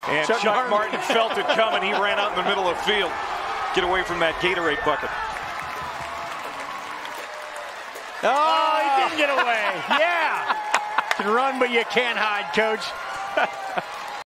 And Chuck Martin felt it coming. He ran out in the middle of the field. Get away from that Gatorade bucket. Oh, he didn't get away. Yeah. You can run, but you can't hide, Coach.